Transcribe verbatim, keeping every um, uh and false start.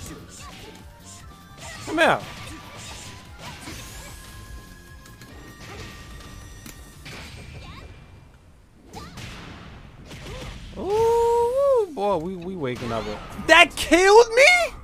Come here. Ooh, boy, we we waking up. With... That killed me?